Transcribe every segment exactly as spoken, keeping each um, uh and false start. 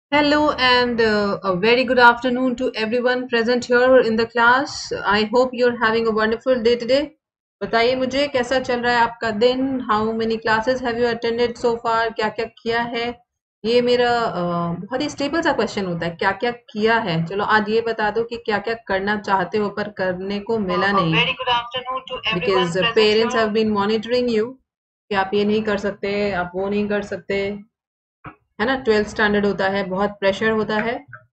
Hello and uh, a very good afternoon to everyone present here in the class. I hope you're having a wonderful day today. बताइए मुझे कैसा चल रहा है आपका दिन? How many classes have you attended so far? क्या क्या किया है? ये मेरा uh, बहुत ही स्टेबल सा क्वेश्चन होता है, क्या क्या किया है? चलो आज ये बता दो कि क्या क्या करना चाहते हो पर करने को मिला नहीं. Very good afternoon to everyone because uh, parents have been monitoring you कि आप ये नहीं कर सकते, आप वो नहीं कर सकते, है ना. ट्वेल्थ स्टैंडर्ड होता है, बहुत प्रेशर होता है.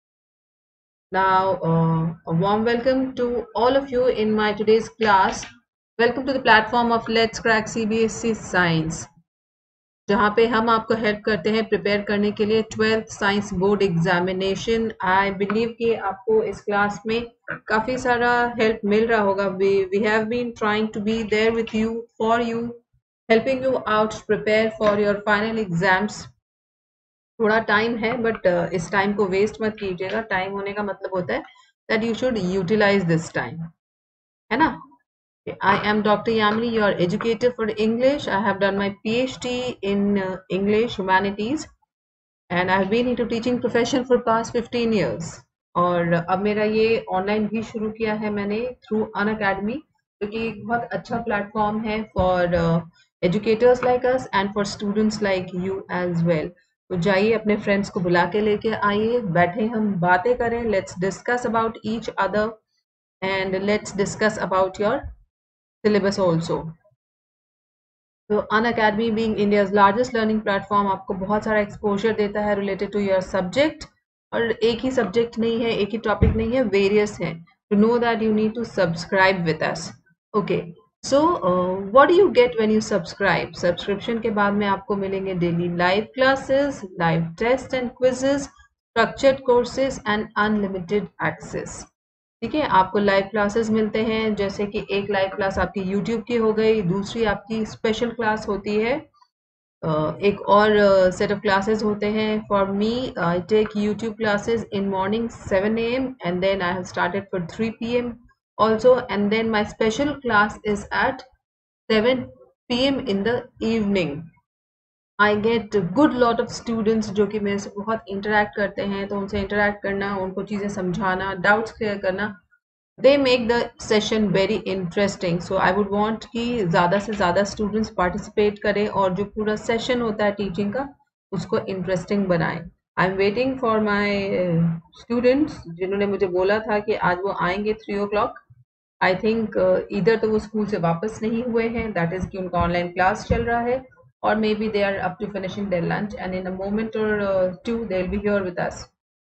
Now uh, a warm welcome to all of you in my today's class. Welcome to the platform of Let's Crack C B S E Science, जहाँ पे हम आपको हेल्प करते हैं प्रिपेयर करने के लिए twelfth science board examination. I believe कि आपको इस क्लास में काफ़ी सारा हेल्प मिल रहा होगा. We we have been trying to be there with you, for you, helping you out prepare for your final exams. थोड़ा टाइम है बट uh, इस टाइम को वेस्ट मत कीजिएगा. टाइम होने का मतलब होता है that you should utilise this time, है ना. I am doctor Yamini, your educator for English. I have done my PhD in English humanities and I have been into teaching profession for past fifteen years. और अब मेरा ये online भी शुरू किया है मैंने थ्रू अन अकेडमी, जो कि एक बहुत अच्छा प्लेटफॉर्म है for educators like us and for students like you as well. तो जाइए अपने फ्रेंड्स को बुला के लेके आइए, बैठे हम बातें करें. Let's discuss about each other and let's discuss about your syllabus also. तो Unacademy being India's largest learning platform आपको बहुत सारा एक्सपोजर देता है रिलेटेड टू योर सब्जेक्ट. और एक ही सब्जेक्ट नहीं है, एक ही टॉपिक नहीं है, वेरियस है. To know that you need to subscribe with us. Okay, so what do you get when you subscribe? Subscription के बाद में आपको मिलेंगे daily live classes, live test and quizzes, structured courses and unlimited access. ठीक है, आपको live classes मिलते हैं, जैसे कि एक लाइव क्लास आपकी यूट्यूब की हो गई, दूसरी आपकी स्पेशल क्लास होती है. uh, एक और सेट ऑफ क्लासेस होते हैं. For me I take YouTube classes in morning seven A M and then I have started for three P M also, and then my special class is at seven p m in the evening. I get a good lot of students जो कि मेरे से बहुत interact करते हैं, तो उनसे interact करना, उनको चीज़ें समझाना, doubts clear करना, they make the session very interesting. So I would want कि ज़्यादा से ज़्यादा students participate करें और जो पूरा session होता है teaching का उसको interesting बनाएं. I'm waiting for my uh, students जिन्होंने मुझे बोला था कि आज वो आएंगे three o'clock. I think इधर तो वो स्कूल से वापस नहीं हुए हैं, दैट इज कि उनका ऑनलाइन क्लास चल रहा है, और maybe they are up to finishing their lunch and in a moment or two they will be here with us.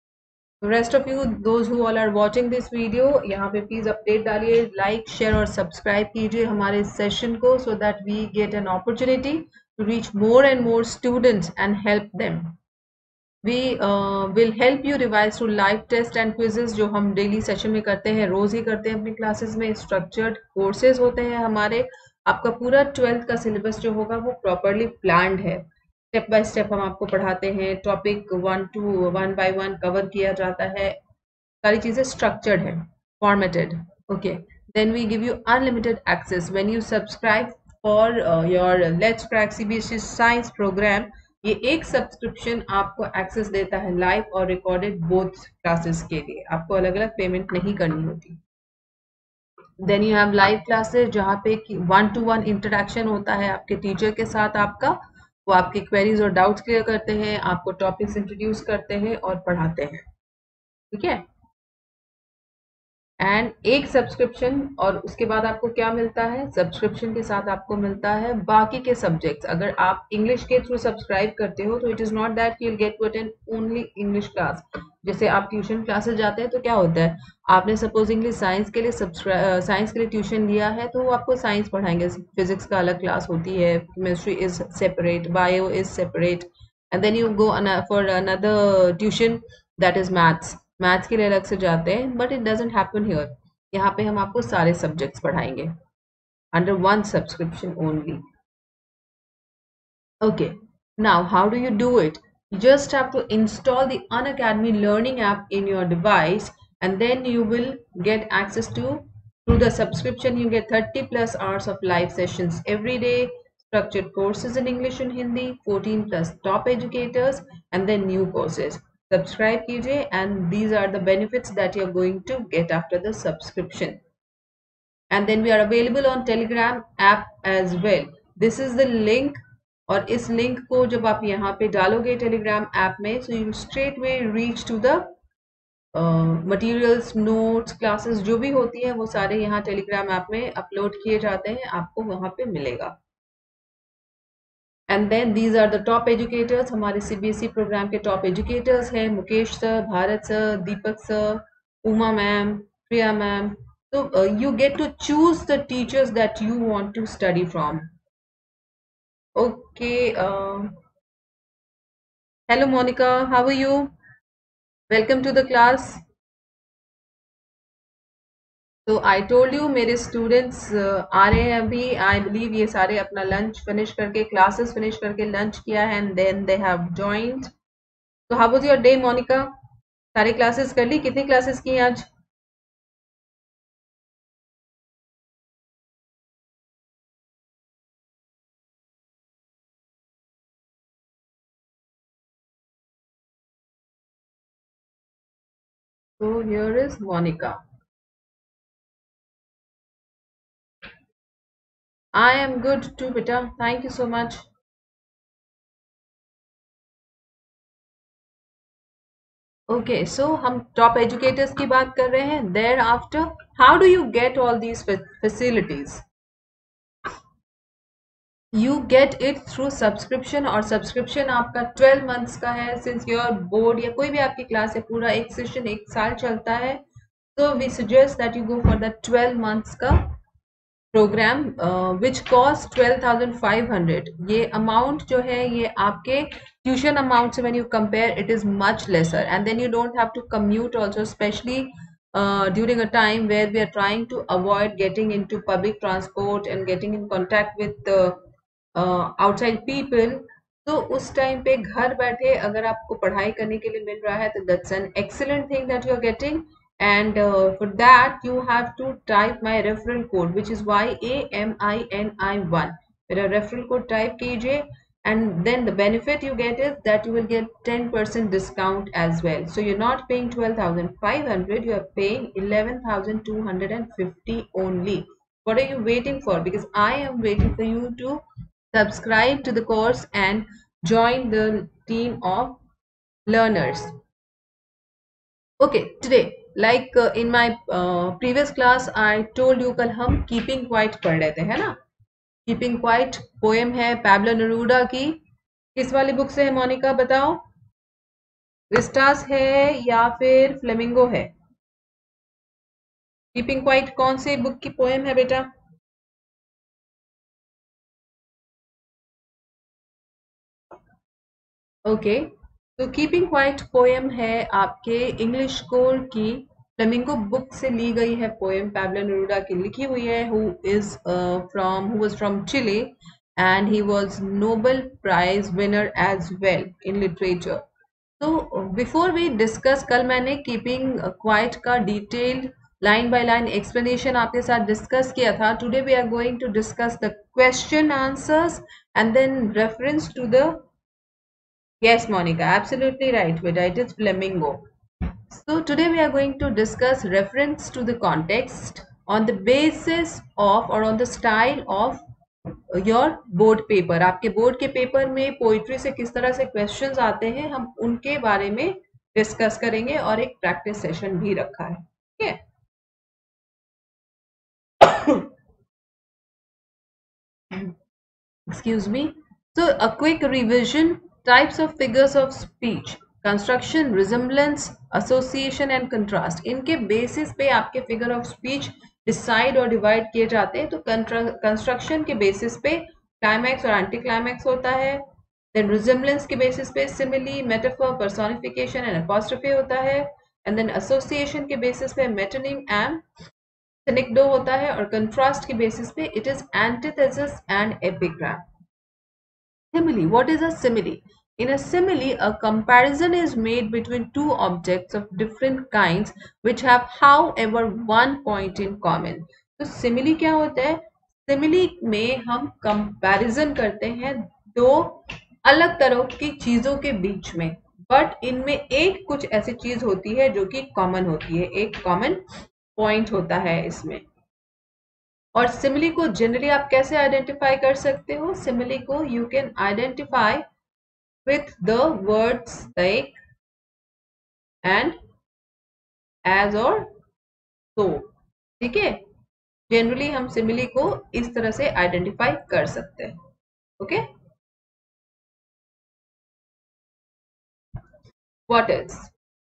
Rest of you those who all are watching this video, यहाँ पे please update डालिए, like share और subscribe कीजिए हमारे session को, so that we get an opportunity to reach more and more students and help them. We uh, will help you revise through live test and quizzes जो हम daily session में करते हैं, रोज ही करते हैं अपनी क्लासेस में. स्ट्रक्चर्ड कोर्सेज होते हैं हमारे. आपका पूरा ट्वेल्थ का सिलेबस जो होगा वो प्रॉपरली प्लान्ड है. स्टेप बाय स्टेप हम आपको पढ़ाते हैं, topic one two one by one cover किया जाता है, सारी चीज़ें स्ट्रक्चर्ड है, formatted. Okay, then we give you unlimited access when you subscribe for your let's crack CBSE science program. ये एक सब्सक्रिप्शन आपको एक्सेस देता है लाइव और रिकॉर्डेड बोथ क्लासेस के लिए. आपको अलग अलग पेमेंट नहीं करनी होती. Then you have live classes जहाँ पे वन टू वन इंटरेक्शन होता है आपके टीचर के साथ आपका. वो आपकी क्वेरीज और डाउट्स क्लियर करते हैं, आपको टॉपिक्स इंट्रोड्यूस करते हैं और पढ़ाते हैं. ठीक है, एंड एक सब्सक्रिप्शन, और उसके बाद आपको क्या मिलता है? सब्सक्रिप्शन के साथ आपको मिलता है बाकी के सब्जेक्ट्स. अगर आप इंग्लिश के थ्रू सब्सक्राइब करते हो तो it is not that you will get to attend only English class. जैसे आप ट्यूशन क्लासेस जाते हैं तो क्या होता है, आपने सपोज इंग्लिश साइंस के लिए सब्सक्राइब साइंस के लिए ट्यूशन लिया है तो वो आपको साइंस पढ़ाएंगे. फिजिक्स का अलग क्लास होती है, chemistry is separate, bio is separate, and then you go for another tuition that is maths. Maths के लिए अलग से जाते हैं, but it doesn't happen here. यहाँ पे हम आपको सारे सब्जेक्ट्स पढ़ाएंगे under one subscription only. Okay, now how do you do it? You just have to install the Unacademy learning app in your device, and then you will get access to, through the subscription you get thirty plus hours of live sessions every day, structured courses in English and Hindi, fourteen plus top educators, and then new courses. Subscribe कीजिए and these are the benefits that you are going to get after the subscription. And then we are available on Telegram app as well. This is the link. और इस link को जब आप यहाँ पे डालोगे Telegram app में, so you will straight way reach to the materials, notes, classes जो भी होती है वो सारे यहाँ टेलीग्राम ऐप में अपलोड किए जाते हैं, आपको वहाँ पे मिलेगा. And then these are the top educators. हमारे सीबीएसई प्रोग्राम के टॉप एजुकेटर्स हैं Mukesh sir, Bharat sir, Deepak sir, Uma ma'am, Priya ma'am. So uh, you get to choose the teachers that you want to study from. Okay. Uh, hello Monica, how are you? Welcome to the class. So I told you मेरे students uh, आ रहे हैं अभी. I believe ये सारे अपना lunch finish करके, classes finish करके lunch किया है and then they have joined. So how was your day Monica? सारी classes कर ली? कितनी classes की आज? So here is Monica. I am good too, beta. Thank you so much. Okay so हम top educators की बात कर रहे हैं. Thereafter how do you get all these facilities? You get it through subscription. और subscription आपका twelve months का है. सिंस योर बोर्ड या कोई भी आपकी क्लास है, पूरा एक सेशन एक साल चलता है, तो we suggest that you go for the twelve months का programme which cost twelve thousand five hundred. ये अमाउंट जो है ये आपके ट्यूशन अमाउंट से when you compare it is much lesser. And then you don't have to commute also, especially during a time where we are trying to avoid getting into public transport and getting in contact with uh, uh, outside people. तो उस time पे घर बैठे अगर आपको पढ़ाई करने के लिए मिल रहा है तो that's an excellent thing that you are getting. And uh, for that you have to type my referral code which is Y A M I N I one. मेरा referral code type कीजिए and then the benefit you get is that you will get ten percent discount as well. So you're not paying twelve thousand five hundred, you are paying eleven thousand two hundred fifty only. What are you waiting for? Because I am waiting for you to subscribe to the course and join the team of learners. Okay, today like uh, in my uh, previous class I told you कल हम keeping quiet पढ़ रहे थे, है ना? Keeping quiet poem है Pablo Neruda की. किस वाली बुक से है मोनिका बताओ? विस्टास है या फिर फ्लेमिंगो है? कीपिंग क्वाइट कौन सी बुक की पोएम है बेटा? ओके, तो कीपिंग क्वाइट पोएम है आपके इंग्लिश कोर की फ्लेमिंगो बुक से ली गई है पोएम. पैब्लो नेरूडा की लिखी हुई है, who is from who was from Chile and he was Nobel Prize winner as well in literature. So before we discuss, कल मैंने keeping quiet का detailed line by line explanation आपके साथ discuss किया था. Today we are going to discuss the question answers and then reference to the. Yes Monica, absolutely right beta, it is Flamingo. So today we are going to discuss reference to the context on the basis of or on the style of your board paper. आपके board के paper में poetry से किस तरह से questions आते हैं हम उनके बारे में डिस्कस करेंगे और एक प्रैक्टिस सेशन भी रखा है. ठीक है? Excuse me. So a quick revision. Types of figures of speech, construction, resemblance, association and contrast. इनके बेसिस पे आपके फिगर ऑफ स्पीच डिसाइड और डिवाइड किए जाते हैं. तो कंस्ट्रक्शन के बेसिस पे क्लाइमैक्स और एंटी क्लाइमैक्स होता है. देन रिजेम्बलेंस के बेसिस पे simile, metaphor, personification and apostrophe होता है. एंड देन एसोसिएशन के बेसिस पे मेटोनिम एंड सिनेक्डो होता है. और कंट्रास्ट के बेसिस पे it is antithesis and epigram. Simile. What is a simile? In a simile, a comparison is made between two objects of different kinds which have, however, one point in common. तो simile क्या होता है? Simile में हम comparison करते हैं दो अलग तरह की चीजों के बीच में. बट इनमें एक कुछ ऐसी चीज होती है जो कि कॉमन होती है, एक कॉमन पॉइंट होता है इसमें। और सिमिली को जनरली आप कैसे आइडेंटिफाई कर सकते हो? सिमिली को you can identify with the words like and, as और सो। ठीक है, जनरली हम सिमिली को इस तरह से आइडेंटिफाई कर सकते हैं। Okay, what is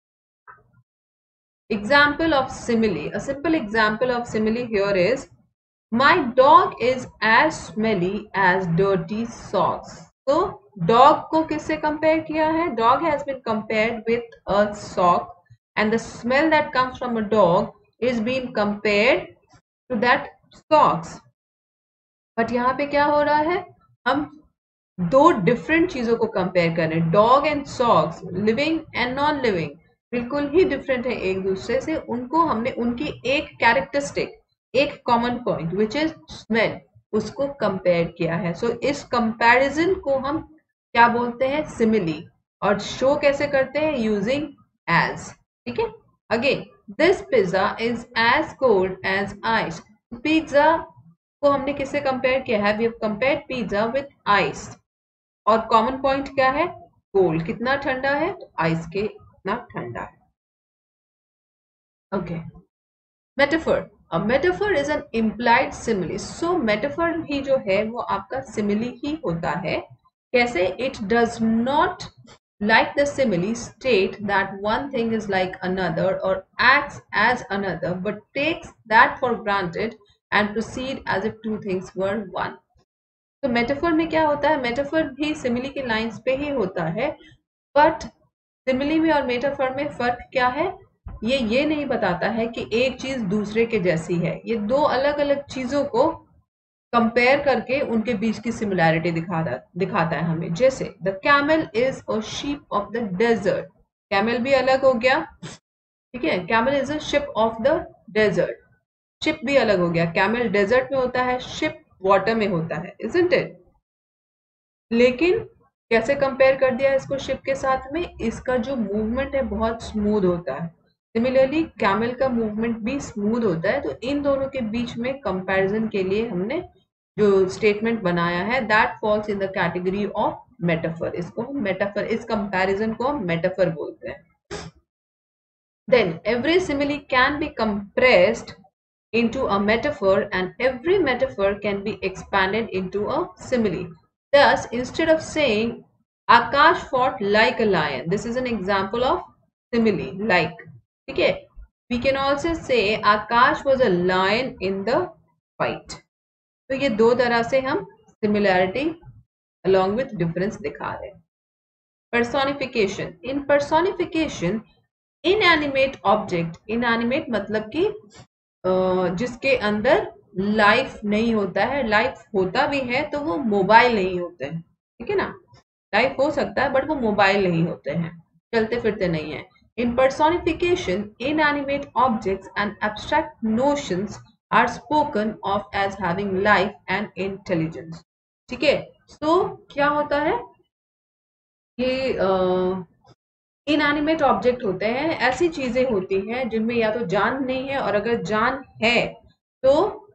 example of simile? A simple example of simile here is, my dog is as smelly as dirty socks. तो dog को किससे कंपेयर किया है? Dog has been compared with a sock and the smell that comes from a dog is being compared to that socks. But यहाँ पे क्या हो रहा है, हम दो डिफरेंट चीजों को कंपेयर कर रहे हैं। Dog and socks, living and non living, बिल्कुल ही डिफरेंट है एक दूसरे से। उनको हमने उनकी एक कैरेक्टरिस्टिक, एक common point which is smell, उसको कंपेयर किया है। सो so, इस कंपैरिजन को हम क्या बोलते हैं? सिमिली। और शो कैसे करते हैं? Using as. ठीक है, again, this pizza is as cold as ice. Pizza को हमने किससे कंपेयर किया है? We have compared pizza with ice. और कॉमन पॉइंट क्या है? कोल्ड, कितना ठंडा है? तो आइस के इतना ठंडा है। Okay, metaphor. अब metaphor is an implied simile. So metaphor ही जो है वो आपका सिमिली ही होता है। कैसे? It does not like the simile state that one thing is like another or acts as another, but takes that for granted and proceed as if two things were one. तो metaphor में क्या होता है? Metaphor भी simile के lines पे ही होता है, बट सिमिली में और मेटाफर में फर्क क्या है? ये ये नहीं बताता है कि एक चीज दूसरे के जैसी है। ये दो अलग अलग चीजों को कंपेयर करके उनके बीच की सिमिलैरिटी दिखाता दिखाता है हमें। जैसे the camel is a sheep of the desert. Camel भी अलग हो गया, ठीक है, camel is a ship of the desert. Ship भी अलग हो गया, कैमल डेजर्ट में होता है, शिप वाटर में होता है, इजंट इट? लेकिन कैसे कंपेयर कर दिया इसको शिप के साथ में? इसका जो मूवमेंट है बहुत स्मूथ होता है। सिमिलरली कैमल का मूवमेंट भी स्मूथ होता है। तो इन दोनों के बीच में कंपैरिजन के लिए हमने जो स्टेटमेंट बनाया है, that falls in the category of metaphor. इसको हम मेटाफर, इस कंपैरिजन को हम मेटाफर बोलते हैं। Then every simile can be compressed into a metaphor and every metaphor can be expanded into a simile. Thus, instead of saying Akash fought like a lion, this is an example of simile, like. Okay, we can also say Akash was a lion in the fight. तो ये दो तरह से हम similarity along with difference दिखा रहे हैं। Personification. In personification, inanimate object, inanimate मतलब कि जिसके अंदर लाइफ नहीं होता है, लाइफ होता भी है तो वो मोबाइल नहीं होते हैं। ठीक है ना, लाइफ हो सकता है बट वो मोबाइल नहीं होते हैं, चलते फिरते नहीं है। In personification, inanimate objects and abstract notions are spoken of as having life and intelligence. ठीक है, तो क्या होता है? ये इनएनिमेट ऑब्जेक्ट होते हैं, ऐसी चीजें होती हैं जिनमें या तो जान नहीं है, और अगर जान है तो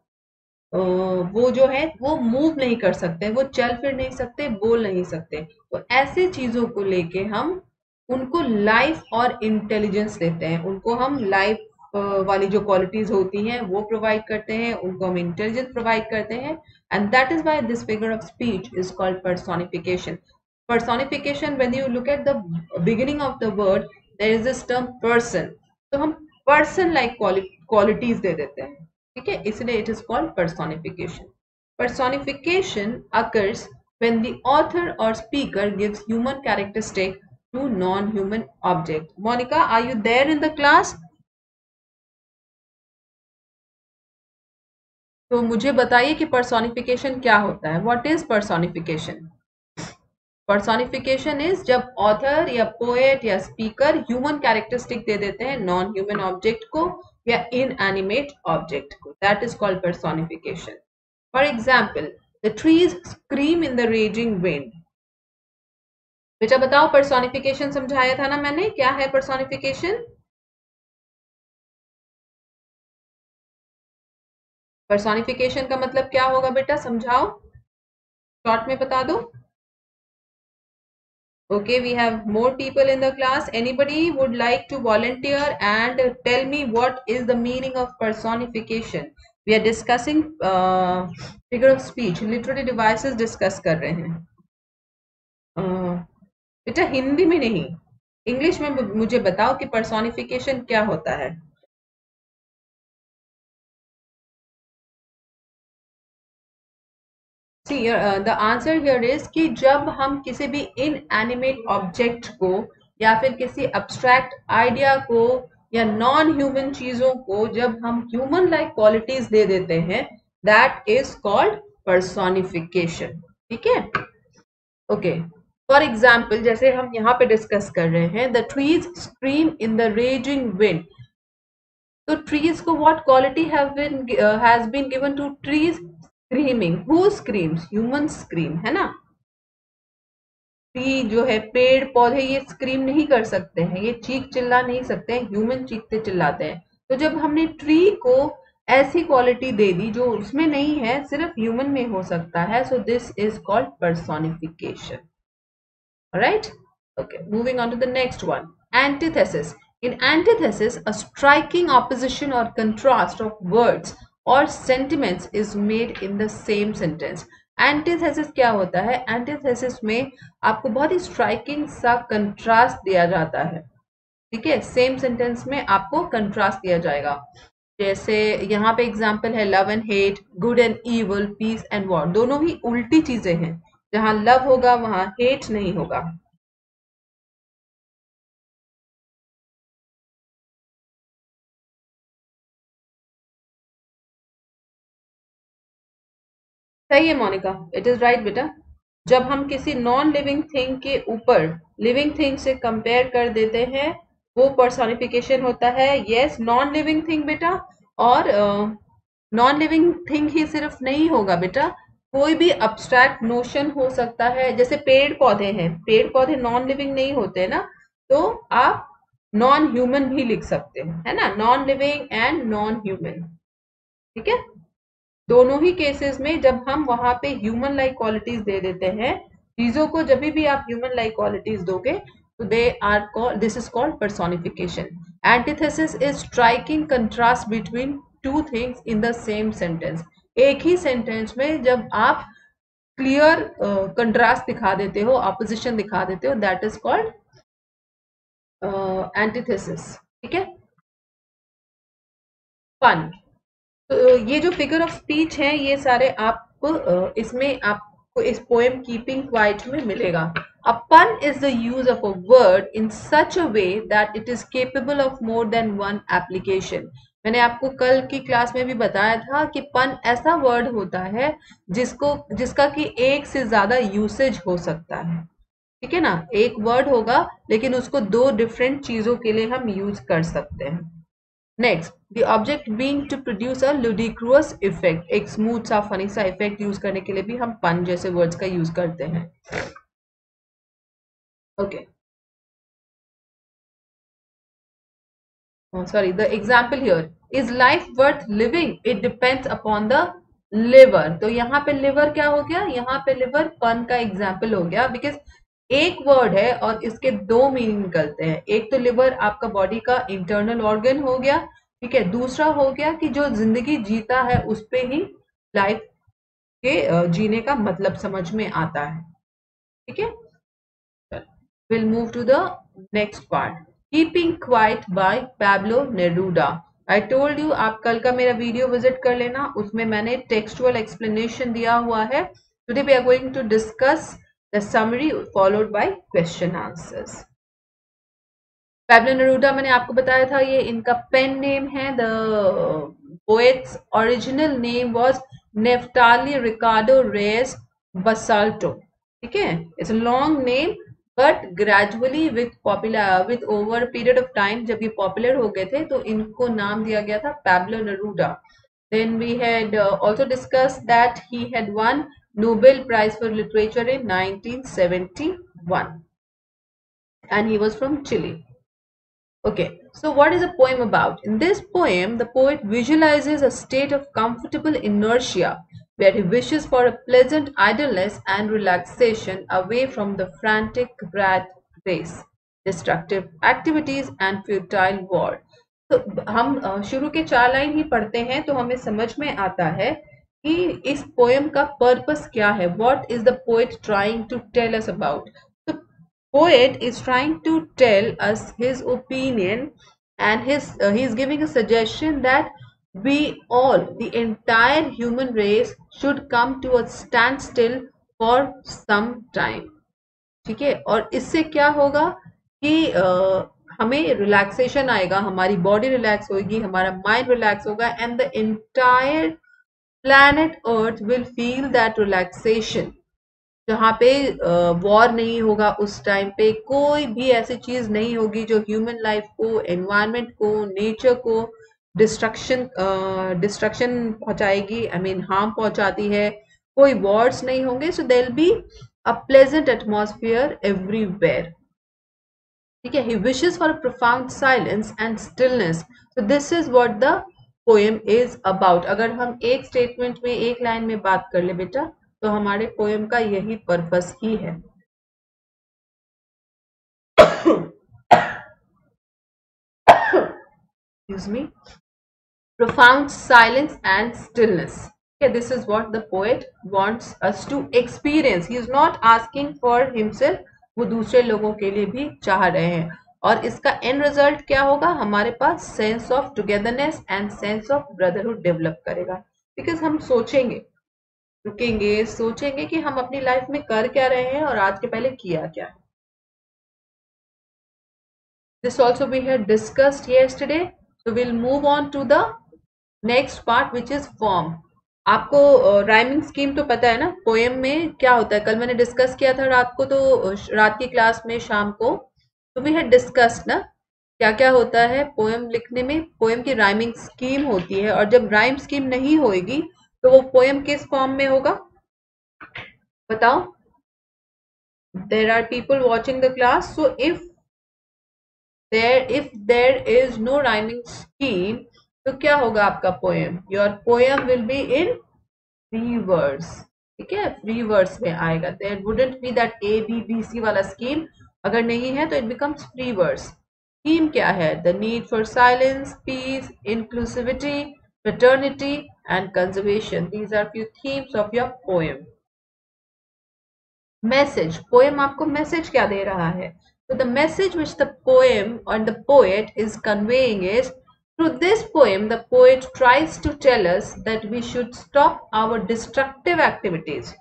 वो जो है वो मूव नहीं कर सकते, वो चल फिर नहीं सकते, बोल नहीं सकते। तो ऐसे चीजों को लेके हम उनको लाइफ और इंटेलिजेंस देते हैं। उनको हम लाइफ वाली जो क्वालिटीज होती हैं वो प्रोवाइड करते हैं, उनको हम इंटेलिजेंस प्रोवाइड करते हैं। And that is why this figure of speech is called personification. Personification, when you look at the beginning of the word, there is this term person, तो हम person like qualities दे देते हैं। ठीक है, इसलिए it is called personification. Personification occurs when the author or speaker gives human characteristic to non-human object. Monica, are you there in the class? तो मुझे बताइए कि personification क्या होता है? What is personification? Personification is जब ऑथर या poet या स्पीकर ह्यूमन कैरेक्टरिस्टिक दे देते हैं नॉन ह्यूमन ऑब्जेक्ट को या इनएनिमेट ऑब्जेक्ट को, that is called personification. For example, the trees scream in the raging wind. बेटा बताओ, पर्सोनिफिकेशन समझाया था ना मैंने, क्या है पर्सोनिफिकेशन? पर्सोनिफिकेशन का मतलब क्या होगा बेटा, समझाओ, शॉर्ट में बता दो. Okay, we have more people in the class. Anybody would like to volunteer and tell me what is the meaning of personification? We are discussing uh, figure of speech, literary devices discuss कर रहे हैं. uh, बेटा हिंदी में नहीं, English में मुझे बताओ कि personification क्या होता है. See, uh, the answer here is कि जब हम किसी भी inanimate object को या फिर किसी abstract idea को या non human चीजों को जब हम human like qualities दे देते हैं, that is called personification. ठीक है? Okay. For example, जैसे हम यहाँ पे discuss कर रहे हैं, the trees scream in the raging wind. तो trees को what quality have been uh, has been given to trees? Screaming. Who screams? Humans scream, है ना? ट्री जो है, पेड़ पौधे, ये स्क्रीम नहीं कर सकते हैं, ये चीख चिल्ला नहीं सकते हैं, ह्यूमन चीखते चिल्लाते हैं. तो जब हमने ट्री को ऐसी क्वालिटी दे दी जो उसमें नहीं है, सिर्फ ह्यूमन में हो सकता है, so this is called personification. Alright, okay, moving on to the next one, antithesis. In antithesis, a striking opposition or contrast of words or sentiments is made in the same sentence. Antithesis क्या होता है? Antithesis में आपको बहुत ही striking सा contrast दिया जाता है. ठीक है, सेम सेंटेंस में आपको कंट्रास्ट दिया जाएगा. जैसे यहाँ पे एग्जाम्पल है love and hate, good and evil, peace and war. दोनों ही उल्टी चीजें हैं. जहां लव होगा वहां हेट नहीं होगा. सही है मोनिका, इट इज राइट बेटा. जब हम किसी नॉन लिविंग थिंग के ऊपर लिविंग थिंग से कंपेयर कर देते हैं, वो पर्सोनिफिकेशन होता है. यस, नॉन लिविंग थिंग बेटा. और नॉन लिविंग थिंग ही सिर्फ नहीं होगा बेटा, कोई भी अब्स्ट्रैक्ट नोशन हो सकता है. जैसे पेड़ पौधे हैं, पेड़ पौधे नॉन लिविंग नहीं होते ना, तो आप नॉन ह्यूमन भी लिख सकते हैं, है ना, non living and non human. ठीक है, दोनों ही केसेस में जब हम वहां पे ह्यूमन लाइक क्वालिटीज दे देते हैं चीजों को, जब भी आप ह्यूमन लाइक क्वालिटीज दोगे, तो they are called, this is called personification. Antithesis is striking contrast between two things in the same sentence. एक ही सेंटेंस में जब आप क्लियर कंट्रास्ट दिखा देते हो, ऑपोजिशन दिखा देते हो, दैट इज कॉल्ड एंटीथेसिस. ठीक है. फन. तो ये जो फिगर ऑफ स्पीच है, ये सारे आपको इसमें आपको इस पोएम कीपिंग क्वाइट में मिलेगा. A pun is the use of a word in such a way that it is capable of more than one application. मैंने आपको कल की क्लास में भी बताया था कि पन ऐसा वर्ड होता है जिसको जिसका कि एक से ज्यादा यूसेज हो सकता है. ठीक है ना, एक वर्ड होगा लेकिन उसको दो डिफरेंट चीजों के लिए हम यूज कर सकते हैं. Next, the object being to produce a ludicrous effect. एक स्मूथ सा फनी सा इफेक्ट यूज करने के लिए भी हम पन जैसे वर्ड्स का यूज करते हैं. Okay, sorry, the example here is life worth living, it depends upon the liver. तो यहाँ पे लिवर क्या हो गया, यहाँ पे लिवर पन का एग्जाम्पल हो गया, बिकॉज एक वर्ड है और इसके दो मीनिंग निकलते हैं. एक तो लिवर आपका बॉडी का इंटरनल ऑर्गन हो गया, ठीक है. दूसरा हो गया कि जो जिंदगी जीता है उस पे ही लाइफ के जीने का मतलब समझ में आता है. ठीक है, will move to the next part. Keeping quiet by Pablo Neruda. I told you, आप कल का मेरा वीडियो विजिट कर लेना, उसमें मैंने टेक्सचुअल एक्सप्लेनेशन दिया हुआ है. Today we are going to discuss the summary followed by question answers. Pablo Neruda मैंने आपको बताया था, ये इनका पेन नेम है. The poet's original name was Neftali Ricardo Reyes Basoalto. ठीक है, it's a long name, but gradually with popular with over period of time जब ये पॉपुलर हो गए थे तो इनको नाम दिया गया था Pablo Neruda. Then we had uh, also discussed that he had won Nobel Prize for Literature in nineteen seventy-one. and he was from Chile. Okay, so what is a poem about? In this poem, the poet visualizes a state of comfortable inertia where he wishes for a pleasant idleness and relaxation away from the frantic rat race, destructive activities and futile war. तो हम अ, शुरू के चार line ही पढ़ते हैं तो हमें समझ में आता है कि इस पोएम का पर्पस क्या है. What is the poet trying to tell us about? Poet is trying to tell us his opinion, and his uh, he is giving a suggestion that we all, the entire human race, should come to a standstill for some time. ठीक है, और इससे क्या होगा कि uh, हमें relaxation आएगा, हमारी बॉडी रिलैक्स होगी, हमारा माइंड रिलैक्स होगा, and the entire planet earth will feel that relaxation. जहाँ पे वॉर नहीं होगा, उस टाइम पे कोई भी ऐसी चीज नहीं होगी जो ह्यूमन लाइफ को, एनवायरनमेंट को, नेचर को डिस्ट्रक्शन डिस्ट्रक्शन पहुंचाएगी, आई मीन हार्म पहुंचाती है. कोई वॉर्स नहीं होंगे. So there will be a pleasant atmosphere everywhere. ठीक है. He wishes for a profound silence and stillness. So this is what the poem is about. अगर हम एक स्टेटमेंट में, एक लाइन में बात कर ले बेटा, तो हमारे पोएम का यही पर्पस ही है. Excuse me. Profound silence and stillness. Okay, this is what the poet wants us to experience. He is not asking for himself. वो दूसरे लोगों के लिए भी चाह रहे हैं. और इसका एंड रिजल्ट क्या होगा? हमारे पास sense of togetherness and sense of brotherhood develop करेगा. बिकॉज हम सोचेंगे, रुकेंगे, सोचेंगे कि हम अपनी लाइफ में कर क्या रहे हैं और आज के पहले किया क्या है. This also we had discussed yesterday. So we'll move on to the next part, which is form. आपको राइमिंग uh, स्कीम तो पता है ना, पोएम में क्या होता है. कल मैंने डिस्कस किया था रात को, तो रात की क्लास में शाम को, तो वी हैड डिस्कस्ड ना क्या क्या होता है पोएम लिखने में. पोएम की राइमिंग स्कीम होती है, और जब राइम स्कीम नहीं होगी तो वो पोएम किस फॉर्म में होगा बताओ. There are people watching the class. So if there if there is no rhyming scheme, तो क्या होगा आपका poem? Your poem will be in free verse. ठीक है, फ्री वर्स में आएगा. There wouldn't be that A B B C वाला scheme. अगर नहीं है तो it becomes free verse. Theme क्या है? The need for silence, peace, inclusivity, fraternity and conservation. These are few themes of your poem. Message. Poem आपको message क्या दे रहा है? So the message which the poem or the poet is conveying is, through this poem the poet tries to tell us that we should stop our destructive activities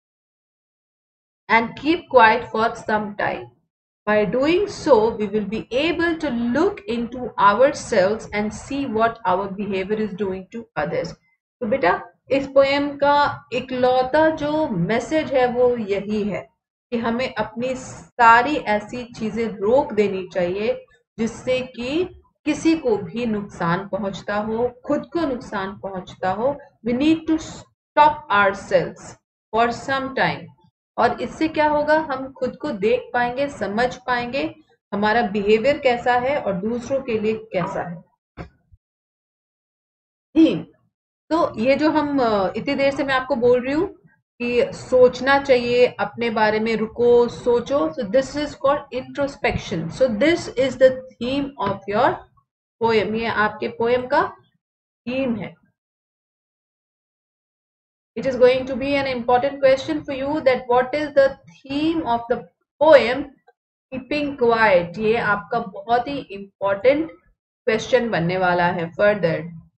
and keep quiet for some time. By doing so, we will be able to look into ourselves and see what our behavior is doing to others. तो बेटा इस poem का इकलौता जो message है वो यही है कि हमें अपनी सारी ऐसी चीजें रोक देनी चाहिए जिससे कि किसी को भी नुकसान पहुंचता हो, खुद को नुकसान पहुंचता हो. We need to stop ourselves for some time. और इससे क्या होगा? हम खुद को देख पाएंगे, समझ पाएंगे हमारा बिहेवियर कैसा है और दूसरों के लिए कैसा है. थीम. तो ये जो हम इतनी देर से मैं आपको बोल रही हूँ कि सोचना चाहिए अपने बारे में, रुको, सोचो. So this is called introspection. So this is the theme of your poem. ये आपके पोएम का थीम है. It is going to be an important question for you that what is the theme of the poem Keeping Quiet. ये आपका बहुत ही important question बनने वाला है further.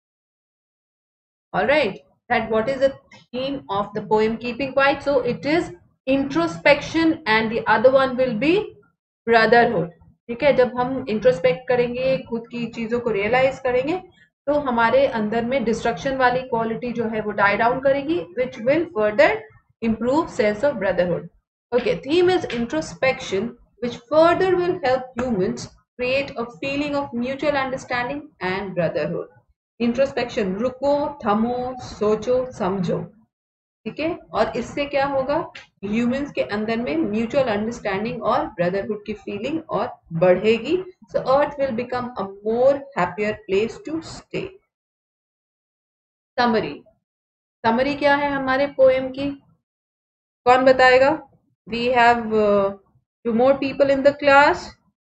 All right, that what is the theme of the poem Keeping Quiet? So it is introspection and the other one will be brotherhood. ठीक है, जब हम इंट्रोस्पेक्ट करेंगे, खुद की चीजों को रियलाइज करेंगे, तो हमारे अंदर में डिस्ट्रक्शन वाली क्वालिटी जो है वो डाई डाउन करेगी, which will further improve sense of brotherhood. Okay, theme is introspection, which further will help humans create a feeling of mutual understanding and brotherhood. Introspection, रुको, थमो, सोचो, समझो. ठीक है, और इससे क्या होगा, ह्यूमंस के अंदर में म्यूचुअल अंडरस्टैंडिंग और ब्रदरहुड की फीलिंग और बढ़ेगी. So earth will become a more happier place to stay. Summary. Summary क्या है हमारे पोएम की, कौन बताएगा? We have two more people in the class.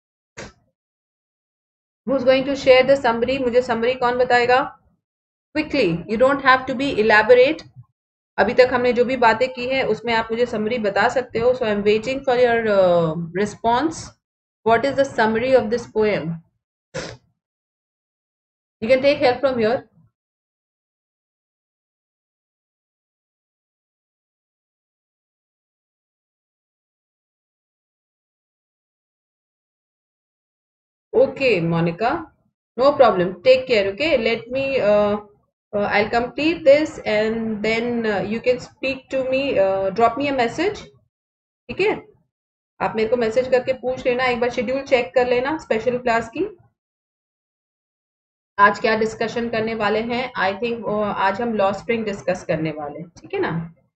Who is going to share the summary? मुझे समरी कौन बताएगा? Quickly, you don't have to be elaborate. अभी तक हमने जो भी बातें की है उसमें आप मुझे समरी बता सकते हो. So I am waiting for your response. What is the summary of this poem? You can take help from your. Okay, Monica. No problem. Take care, okay? Let me, uh, uh, I'll complete this and then uh, you can speak to me, uh, drop me a message. ठीक है, आप मेरे को message करके पूछ लेना, एक बार schedule check कर लेना स्पेशल क्लास की. आज क्या डिस्कशन करने वाले हैं? आई थिंक आज हम लॉ स्प्रिंग डिस्कस करने वाले हैं, ठीक है ना?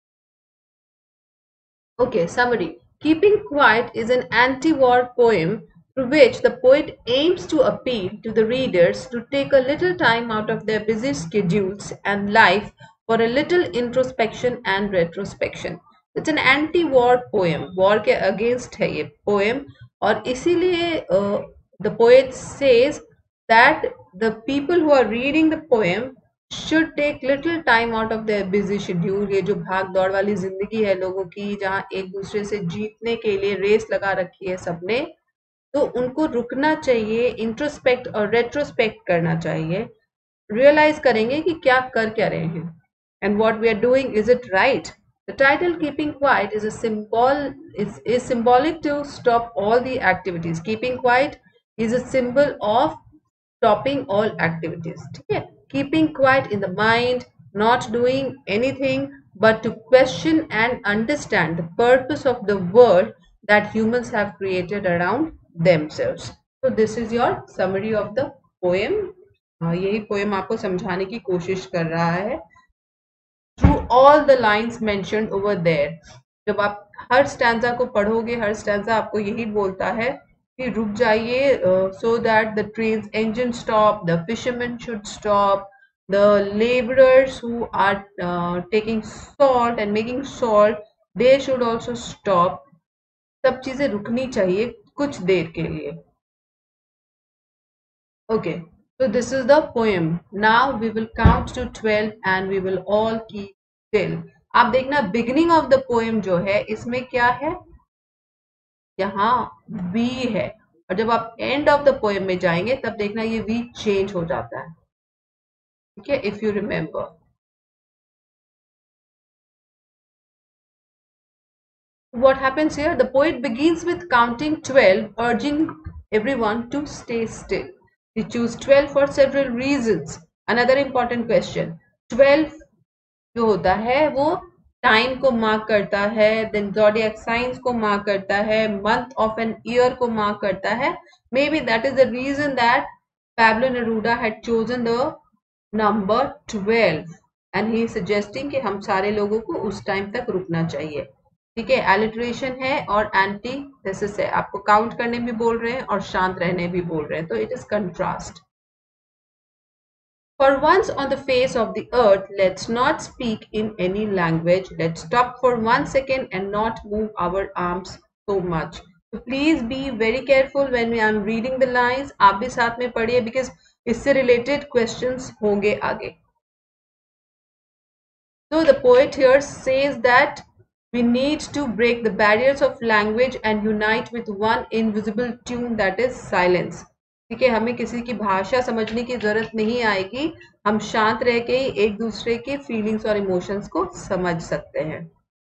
Okay, summary. Keeping Quiet is an anti-war poem through which the poet aims to appeal to the readers to take a little time out of their busy schedules and life for a little introspection and retrospection. It's an anti-war poem. War के against है ये poem, और इसीलिए uh, the poet says that the people who are reading the poem should take little time out of their busy schedule. ये जो भाग दौड़ वाली जिंदगी है लोगों की, जहाँ एक दूसरे से जीतने के लिए रेस लगा रखी है सबने, तो उनको रुकना चाहिए, इंट्रोस्पेक्ट और रेट्रोस्पेक्ट करना चाहिए, रियलाइज करेंगे कि क्या कर क्या रहे हैं, and what we are doing, is it right? The title Keeping Quiet is a symbol is, is symbolic to stop all the activities. Keeping quiet is a symbol of stopping all activities. ठीक है, keeping quiet in the mind, not doing anything but to question and understand the purpose of the world that humans have created around themselves. So this is your summary of the poem. uh, यही poem आपको समझाने की कोशिश कर रहा है through all the lines mentioned over there. जब आप हर स्टैंजा को पढ़ोगे, हर स्टैंजा आपको यही बोलता है कि रुक जाइए, so that the train's engine stop, the fishermen should stop, the laborers who are uh, taking salt and making salt, they should also stop. सब चीजें रुकनी चाहिए कुछ देर के लिए. Okay, so this is the poem. Now we will count to twelve and we will all keep still. आप देखना beginning of the poem जो है इसमें क्या है, यहाँ V है, और जब आप end of the poem में जाएंगे तब देखना ये V change हो जाता है. ठीक है, if you remember. What happens here? The poet begins with counting twelve, urging everyone to stay still. We choose twelve for several reasons. Another important question. twelve जो होता है वो टाइम को मार्क करता है, देन zodiac signs को mark करता है, मंथ ऑफ एन ईयर को मार्क करता है. Maybe that is the reason that Pablo Neruda had chosen the number twelve and he is suggesting कि हम सारे लोगों को उस टाइम तक रुकना चाहिए. ठीक है, एलिट्रेशन है और एंटीथेसिस है, आपको काउंट करने भी बोल रहे हैं और शांत रहने भी बोल रहे हैं, तो it is contrast. For once on the face of the earth, let's not speak in any language. Let's stop for one second and not move our arms so much. So please be very careful when we are reading the lines. आप भी साथ में पढ़िए because इससे related questions होंगे आगे. So the poet here says that we need to break the barriers of language and unite with one invisible tune, that is silence. ठीक है, हमें किसी की भाषा समझने की जरूरत नहीं आएगी, हम शांत रह के ही एक दूसरे के फीलिंग्स और इमोशंस को समझ सकते हैं.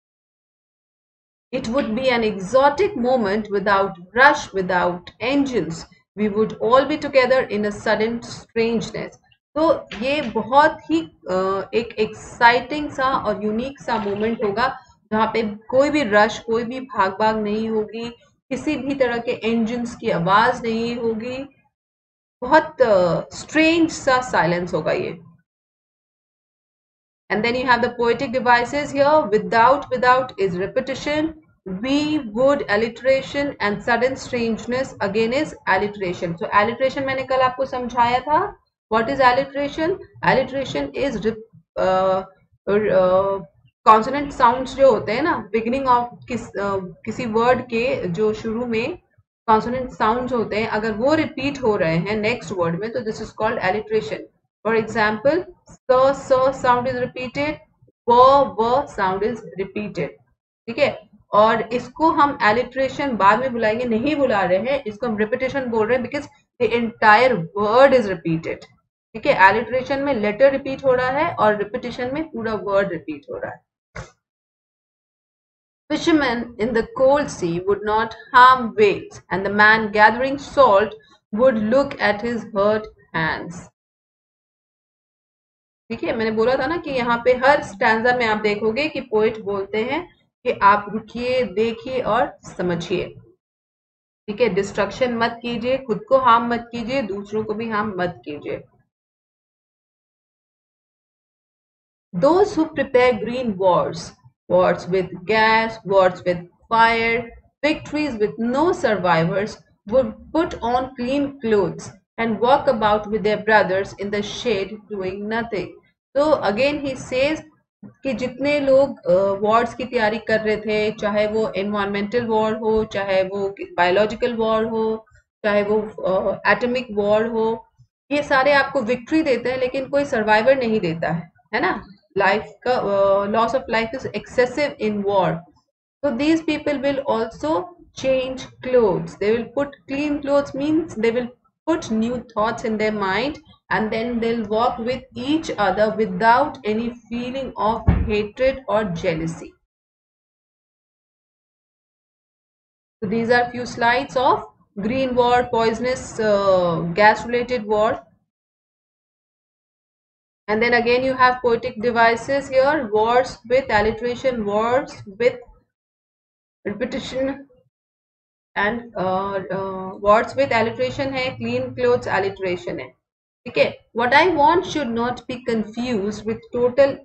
It would be an exotic moment without rush, without engines. We would all be together in a sudden strangeness. तो ये बहुत ही एक एक्साइटिंग सा और यूनिक सा मोमेंट होगा जहाँ पे कोई भी रश, कोई भी भाग भाग नहीं होगी, किसी भी तरह के इंजन्स की आवाज नहीं होगी, बहुत स्ट्रेंज सा साइलेंस होगा ये. And then you have the poetic devices here. Without, without is repetition. We, would, alliteration, and sudden strangeness again is alliteration. So alliteration मैंने कल आपको समझाया था. What is alliteration? Alliteration is uh, uh, consonant sounds जो होते हैं ना, beginning of किस uh, किसी word के जो शुरू में consonant sounds होते हैं, अगर वो repeat हो रहे हैं next word में, तो this is called alliteration. For example, the, so sound is repeated, व, व sound is repeated. ठीक है, और इसको हम alliteration बाद में बुलाएंगे, नहीं बुला रहे हैं, इसको हम repetition बोल रहे हैं because the entire word is repeated. ठीक है, alliteration में letter repeat हो रहा है और repetition में पूरा word repeat हो रहा है. Fishermen in the cold sea would not harm whales, and the man gathering salt would look at his hurt hands. ठीक है, मैंने बोला था ना कि यहाँ पे हर स्टैंजा में आप देखोगे कि पोएट बोलते हैं कि आप रुकिए, देखिए और समझिए. ठीक है, डिस्ट्रक्शन मत कीजिए, खुद को हार्म मत कीजिए, दूसरों को भी हार्म मत कीजिए. Those who prepare green wars, wars with gas, wars with fire, victories with no survivors, would put on clean clothes and walk about with their brothers in the shade doing nothing. So again he says कि जितने लोग Wars की तैयारी कर रहे थे, चाहे वो एनवायरमेंटल वॉर हो, चाहे वो बायोलॉजिकल वॉर हो, चाहे वो एटॉमिक वॉर हो, ये सारे आपको विक्ट्री देते हैं लेकिन कोई सर्वाइवर नहीं देता है, है ना. लाइफ का loss of life is excessive in war. So these people will also change clothes. They will put clean clothes means they will put new thoughts in their mind, and then they'll walk with each other without any feeling of hatred or jealousy. So these are few slides of green war, poisonous uh, gas related war. And then again you have poetic devices here, wars with alliteration, wars with repetition, and uh, uh, words with alliteration है, clean clothes alliteration है. ठीक है, what I want should not be confused with total.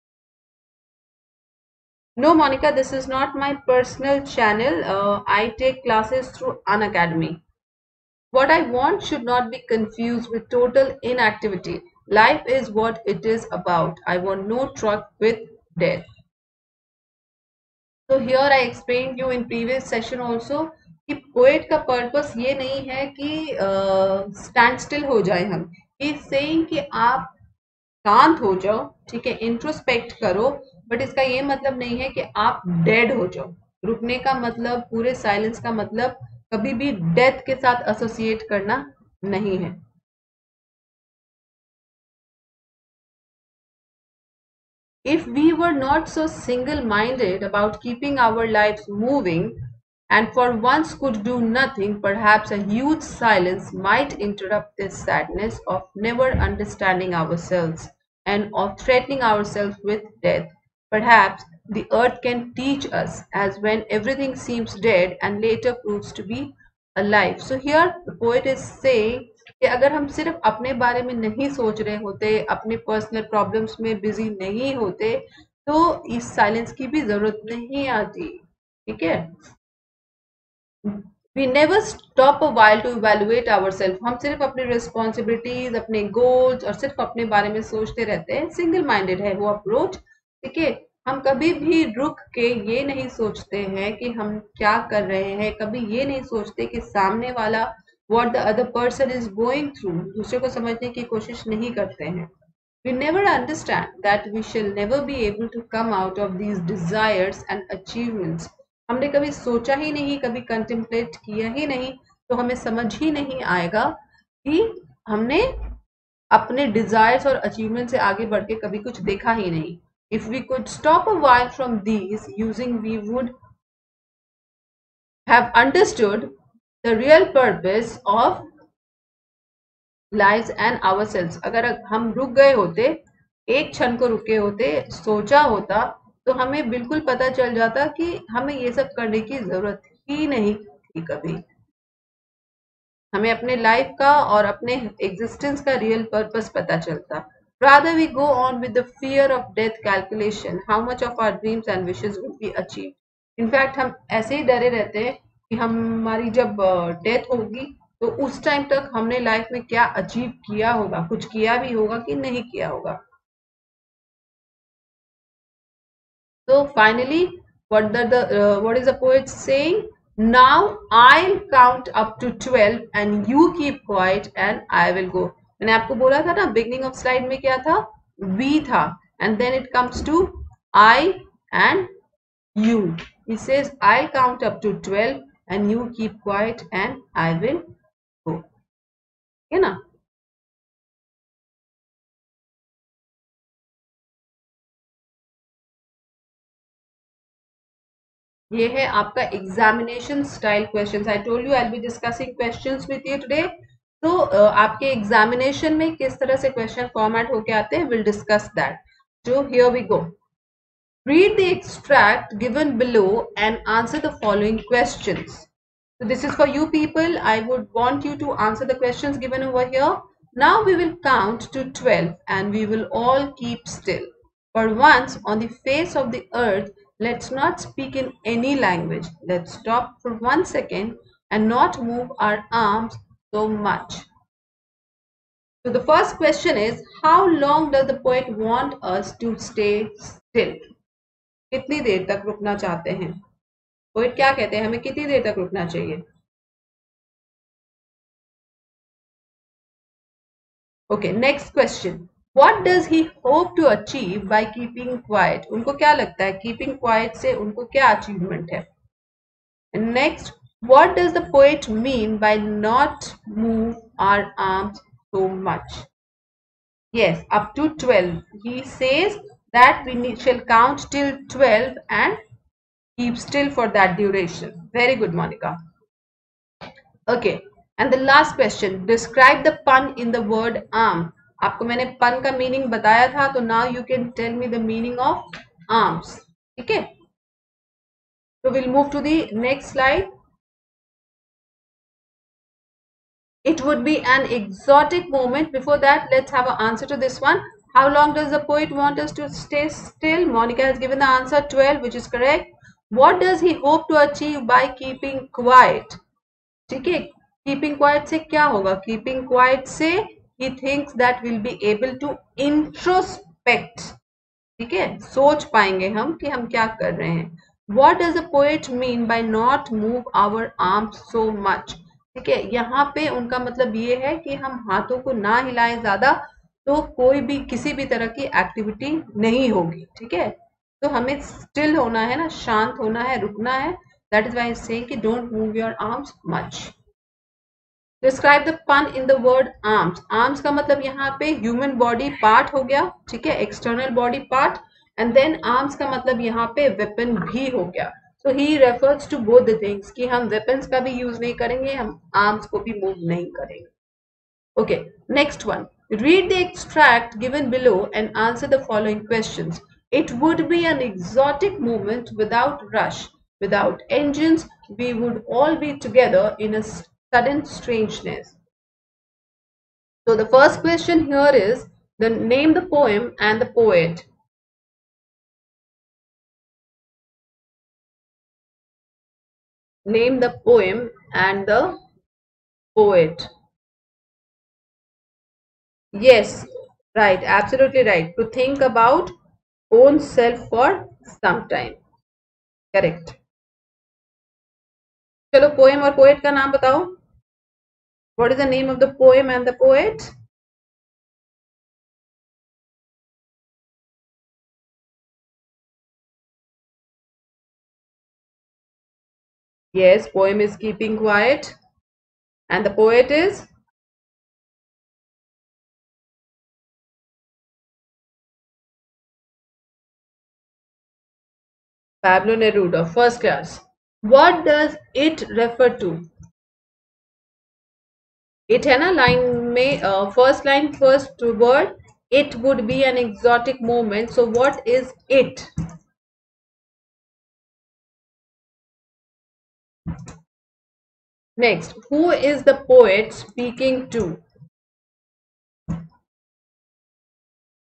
No Monica, this is not my personal channel. uh, I take classes through Unacademy. What I want should not be confused with total inactivity. Life is what it is about. I want no truck with death. So here I explained you in previous session also कि poet का purpose ये नहीं है कि stand uh, still हो जाए हम. He is saying कि आप शांत हो जाओ, ठीक है, इंट्रोस्पेक्ट करो, बट इसका ये मतलब नहीं है कि आप डेड हो जाओ. रुकने का मतलब, पूरे साइलेंस का मतलब कभी भी डेथ के साथ एसोसिएट करना नहीं है. If we were not so single-minded about keeping our lives moving, and for once could do nothing, perhaps a huge silence might interrupt this sadness of never understanding ourselves and of threatening ourselves with death. Perhaps the earth can teach us, as when everything seems dead and later proves to be alive. So here the poet is saying कि अगर हम सिर्फ अपने बारे में नहीं सोच रहे होते, अपने पर्सनल प्रॉब्लम्स में बिजी नहीं होते, तो इस साइलेंस की भी जरूरत नहीं आती. ठीक है, we never stop a while to evaluate ourselves. हम सिर्फ अपनी रिस्पॉन्सिबिलिटीज, अपने गोल्स और सिर्फ अपने बारे में सोचते रहते हैं. सिंगल माइंडेड है वो अप्रोच. ठीक है, हम कभी भी रुक के ये नहीं सोचते हैं कि हम क्या कर रहे हैं, कभी ये नहीं सोचते कि सामने वाला what the other person is going through, दूसरे को समझने की कोशिश नहीं करते हैं. We never understand that we shall never be able to come out of these desires and achievements. हमने कभी सोचा ही नहीं, कभी कंटेम्पलेट किया ही नहीं, तो हमें समझ ही नहीं आएगा कि हमने अपने डिजायर्स और अचीवमेंट से आगे बढ़ के कभी कुछ देखा ही नहीं. If we could stop a while from these using, we would have understood the real purpose of lives and ourselves. अगर हम रुक गए होते, एक क्षण को रुके होते, सोचा होता, तो हमें बिल्कुल पता चल जाता कि हमें ये सब करने की जरूरत ही नहीं थी कभी. हमें अपने लाइफ का और अपने एग्जिस्टेंस का रियल पर्पस पता चलता. Rather, we go on with the fear of death calculation. How much of our dreams and wishes will be achieved? In fact, हम ऐसे ही डरे रहते हैं कि हमारी जब डेथ होगी तो उस टाइम तक हमने लाइफ में क्या अचीव किया होगा, कुछ किया भी होगा कि नहीं किया होगा. So finally, what the, the uh, what is the poet saying? Now I'll count up to twelve and you keep quiet and I will go. मैंने आपको बोला था ना beginning of slide में क्या था? We था, and then it comes to I and you. He says I'll count up to twelve and you keep quiet and I will go. है ना? ये है आपका examination style questions. I told you I will be discussing questions with you today. तो आपके examination में किस तरह से क्वेश्चन फॉर्मेट होके आते हैं, will discuss that. So here we go. Read the extract given below and answer the following questions. So this is for you people. I would want you to answer the questions given over here. Now we will count to twelve and we will all keep still. For once on the face of the earth, let's not speak in any language. Let's stop for one second and not move our arms so much. So the first question is, how long does the poet want us to stay still? कितनी देर तक रुकना चाहते हैं? Poet क्या कहते हैं, हमें कितनी देर तक रुकना चाहिए? Okay, next question. What does he hope to achieve by keeping quiet? उनको क्या लगता है keeping quiet से उनको क्या achievement है? And next, what does the poet mean by not move our arms so much? Yes, up to twelve. He says that we need, shall count till twelve and keep still for that duration. Very good, Monica. Okay, and the last question. Describe the pun in the word arm. आपको मैंने pun का meaning बताया था, तो now you can tell me the meaning of arms. ठीक है? So we'll move to the next slide. It would be an exotic moment. Before that, let's have an answer to this one. How long does the poet want us to stay still? Monica has given the answer twelve, which is correct. What does he hope to achieve by keeping quiet? ठीक है, keeping quiet से क्या होगा? Keeping quiet से he thinks that we'll be able to introspect. ठीक है, सोच पाएंगे हम कि हम क्या कर रहे हैं. What does the poet mean by not move our arms so much? ठीक है, यहाँ पे उनका मतलब ये है कि हम हाथों को ना हिलाएं ज्यादा, तो कोई भी किसी भी तरह की एक्टिविटी नहीं होगी. ठीक है, तो हमें स्टिल होना है ना, शांत होना है, रुकना है. That is why I say कि don't move your arms much. Describe the pun in the word arms. Arms का मतलब यहाँ पे human body part हो गया. ठीक है, external body part. And then arms का मतलब यहाँ पे weapon भी हो गया. So he refers to both the things कि हम weapons का भी use नहीं करेंगे, हम arms को भी move नहीं करेंगे. Okay, next one. Read the extract given below and answer the following questions. It would be an exotic moment without rush. Without engines, we would all be together in a sudden strangeness. So the first question here is, the name the poem and the poet. Name the poem and the poet. Yes, right, absolutely right. To think about own self for some time. Correct. चलो poem और poet का नाम बताओ. What is the name of the poem and the poet? Yes, poem is Keeping Quiet. And the poet is? Pablo Neruda, first class. What does it refer to? It है ना line में uh, first line first word. It would be an exotic moment. So what is it? Next, who is the poet speaking to?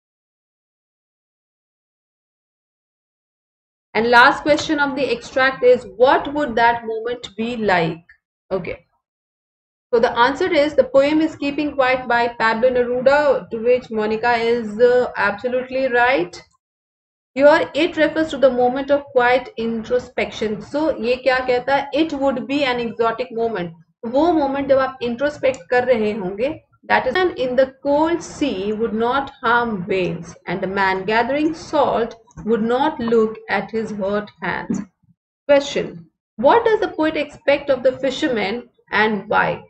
And last question of the extract is, what would that moment be like? Okay. So the answer is, the poem is Keeping Quiet by Pablo Neruda, to which Monica is uh, absolutely right. Here it refers to the moment of quiet introspection. So ये क्या कहता है? It would be an exotic moment. वो moment जब आप introspect कर रहे होंगे, that is, man in the cold sea would not harm whales, and the man gathering salt would not look at his hurt hands. Question: what does the poet expect of the fisherman and why?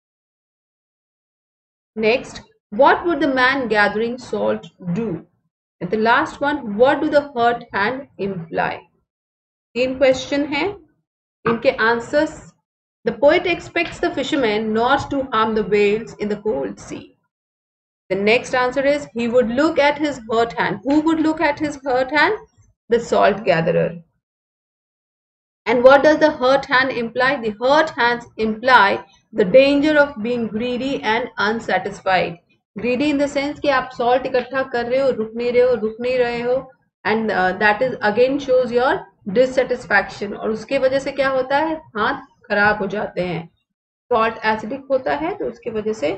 Next, what would the man gathering salt do? And the last one, what do the hurt hand imply? तीन question हैं, इनके answers. The poet expects the fisherman not to harm the whales in the cold sea. The next answer is, he would look at his hurt hand. Who would look at his hurt hand? The salt gatherer. And what does the hurt hand imply? The hurt hands imply the danger of being greedy and unsatisfied. Greedy in the sense कि आप salt इकट्ठा कर रहे हो, रुक नहीं रहे हो, रुक नहीं रहे हो, and uh, that is again shows your dissatisfaction. और उसके वजह से क्या होता है? हाथ खराब हो जाते हैं. Salt acidic होता है, तो उसके वजह से.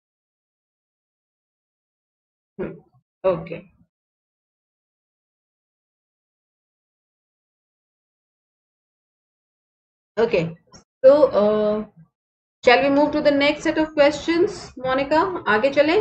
Okay. Okay. So, uh, shall we move to the next set of questions, Monica? आगे चलें?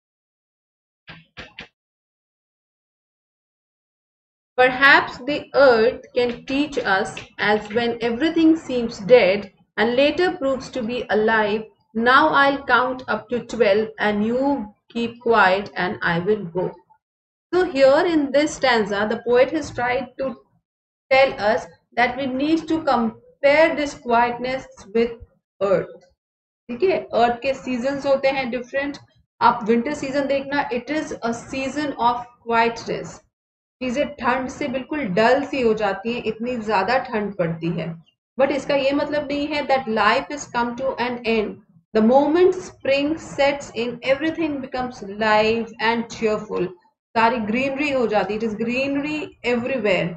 Perhaps the earth can teach us, as when everything seems dead and later proves to be alive. Now I'll count up to twelve and you keep quiet and I will go. So here in this stanza, the poet has tried to tell us that we need to compare this quietness with earth. ठीक है, अर्थ के seasons होते हैं different. आप winter season देखना, it is a season of quietness. चीजें ठंड से बिल्कुल डल सी हो जाती हैं, इतनी ज्यादा ठंड पड़ती है. बट इसका ये मतलब नहीं है that life is come to an end. The moment spring sets in, everything becomes live and cheerful. सारी ग्रीनरी हो जाती, इट इज ग्रीनरी एवरीवेयर.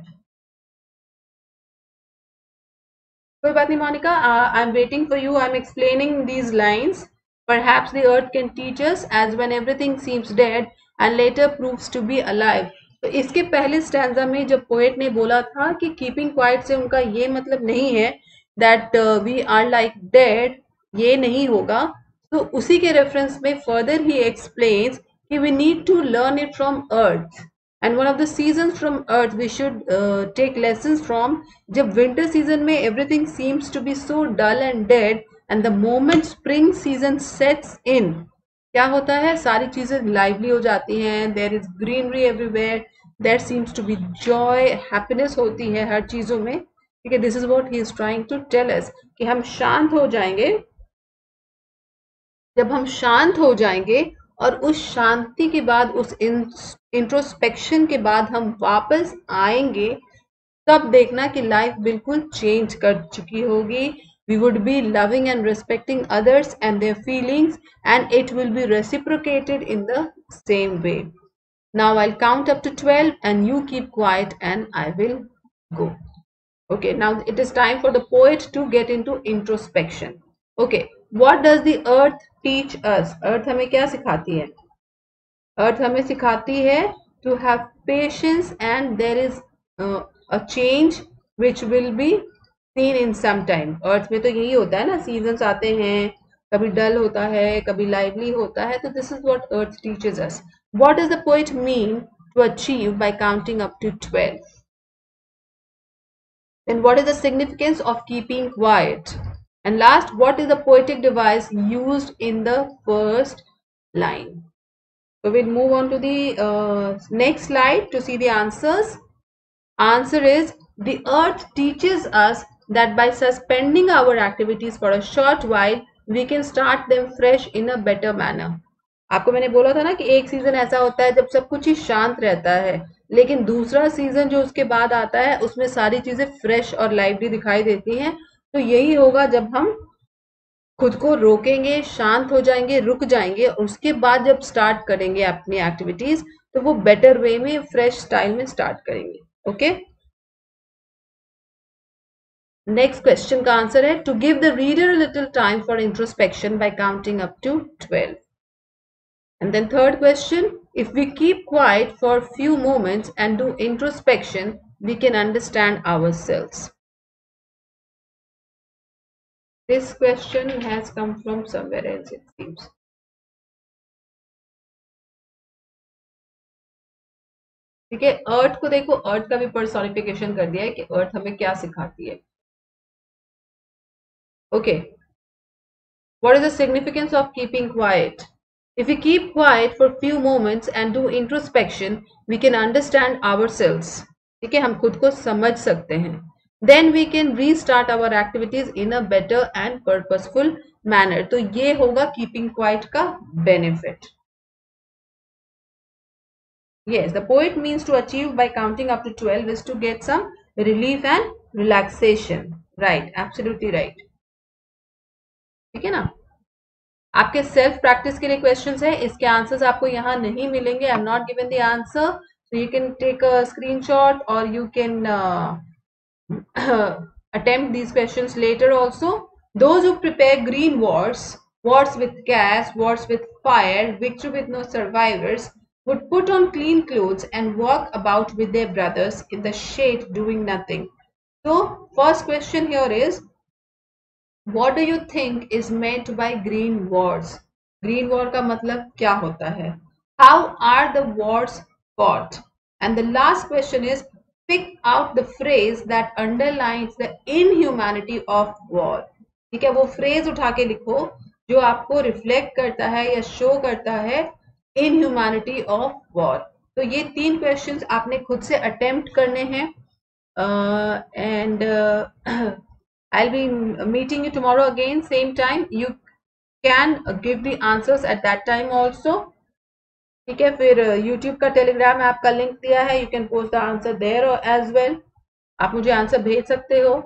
कोई बात नहीं Monica, I am waiting for you. I am explaining these lines. Perhaps the earth can teach us, as when everything seems dead and later proves to be alive. तो इसके पहले stanza में जब poet ने बोला था कि कीपिंग क्वाइट से उनका ये मतलब नहीं है that we are like dead, ये नहीं होगा. तो उसी के रेफरेंस में फर्दर ही एक्सप्लेन्स कि we need to learn it from earth. And one of the seasons from earth we should uh, take lessons from. जब winter season में everything seems to be so dull and dead, and the moment spring season sets in, क्या होता है? सारी चीजें lively हो जाती हैं. There is greenery everywhere. There seems to be joy, happiness होती है हर चीजों में. ठीक है, this is what he is trying to tell us कि हम शांत हो जाएंगे. जब हम शांत हो जाएंगे और उस शांति के बाद, उस इंट्रोस्पेक्शन के बाद हम वापस आएंगे, तब देखना कि लाइफ बिल्कुल चेंज कर चुकी होगी. We would be loving and respecting others and their feelings, and it will be reciprocated in the same way. Now I count up to twelve and you keep quiet and I will go. Okay, now it is time for the poet to get into introspection. Okay, what does the earth teach us? Earth हमें क्या सिखाती है? Earth हमें सिखाती है to have patience, and there is uh, a change which will be seen in some time. Earth में तो यही होता है ना, seasons आते हैं, कभी dull होता है, कभी lively होता है. तो this is what earth teaches us. What does the poet mean to achieve by counting up to twelve? Then what is the significance of keeping quiet? And last, what is the poetic device used in the first line? So we'll move on to the uh, next slide to see the answers. Answer is, the earth teaches us that by suspending our activities for a short while, we can start them fresh in a better manner. आपको मैंने बोला था ना कि एक season ऐसा होता है जब सब कुछ ही शांत रहता है, लेकिन दूसरा सीजन जो उसके बाद आता है उसमें सारी चीजें फ्रेश और लाइवली दिखाई देती हैं. तो यही होगा जब हम खुद को रोकेंगे, शांत हो जाएंगे, रुक जाएंगे, और उसके बाद जब स्टार्ट करेंगे अपनी एक्टिविटीज, तो वो बेटर वे में, फ्रेश स्टाइल में स्टार्ट करेंगे. ओके. नेक्स्ट क्वेश्चन का आंसर है to give the reader a little time for introspection by counting up to twelve. And then third question, if we keep quiet for a few moments and do introspection, we can understand ourselves. This question has come from somewhere else, it seems. ठीक है, अर्थ को देखो, अर्थ का भी personification कर दिया है कि अर्थ हमें क्या सिखाती है. Okay, what is the significance of keeping quiet? If we keep quiet for a few moments and do introspection, we can understand ourselves. ठीक है, हम खुद को समझ सकते हैं. Then we can restart our activities in a better and purposeful manner. तो ये होगा keeping quiet का benefit. Yes, the poet means to achieve by counting up to twelve is to get some relief and relaxation. Right, absolutely right. ठीक है ना. आपके self practice के लिए क्वेश्चंस है, इसके आंसर्स आपको यहाँ नहीं मिलेंगे. I am not given the answer, so you can take a screenshot और you can attempt these questions later also. Those who prepare green wards, wards with gas, wards with fire, victory with no survivors, would put on clean clothes and walk about with their brothers in the shade doing nothing. So first question here is, what do you think is meant by green wards? Green war का मतलब क्या होता है? How are the wars fought? And the last question is, pick out the phrase that underlines the inhumanity of war. ठीक है, वो phrase उठा के लिखो जो आपको reflect करता है या show करता है inhumanity of war. तो ये तीन questions आपने खुद से attempt करने हैं. uh, and uh, I'll be meeting you tomorrow again, same time. You can give the answers at that time also. ठीक है, फिर YouTube का टेलीग्राम ऐप का लिंक दिया है, you can post the answer there as well. आप मुझे answer भेज सकते हो.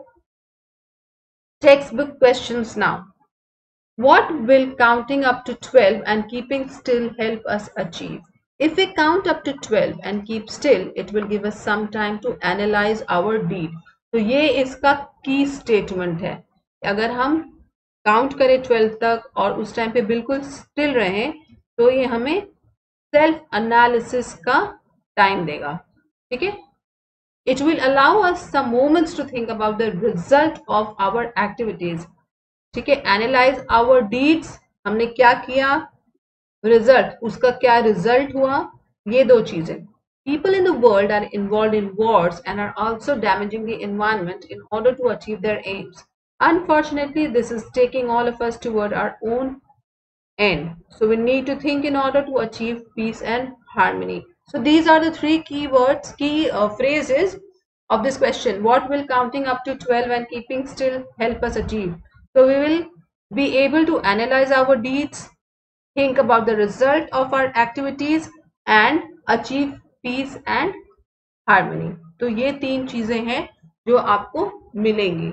Textbook questions now. What will counting up to twelve and keeping still help us achieve? If we count up to twelve and keep still, it will give us some time to analyze our deed. तो ये इसका की statement है. अगर हम count करें twelve तक और उस टाइम पे बिल्कुल स्टिल रहें तो ये हमें सेल्फ एनालिसिस का टाइम देगा. ठीक है, it will allow us some moments to think about the result of our activities. ठीक है, एनालाइज आवर डीड्स, हमने क्या किया, रिजल्ट, उसका क्या रिजल्ट हुआ, ये दो चीजें. People in the world are involved in wars and are also damaging the environment in order to achieve their aims. Unfortunately, this is taking all of us toward our own end. So we need to think in order to achieve peace and harmony. So these are the three key words, key uh, phrases of this question. What will counting up to twelve and keeping still help us achieve? So we will be able to analyze our deeds, think about the result of our activities and achieve peace and harmony. तो ये तीन चीजें हैं जो आपको मिलेंगी.